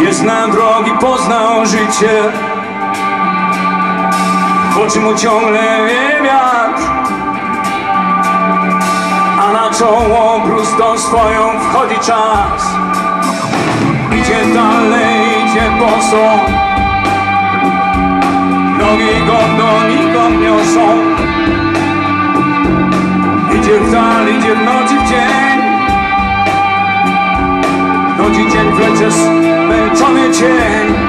Jest na drogi, poznał życie, w oczy mu ciągle wieje wiatr, a na czoło bruzdą swoją wchodzi czas. Idzie dalej, idzie boso, nogi go donikąd niosą. Idzie w dal, idzie w noc i w dzień, noc i dzień wlecze zmęczony cień.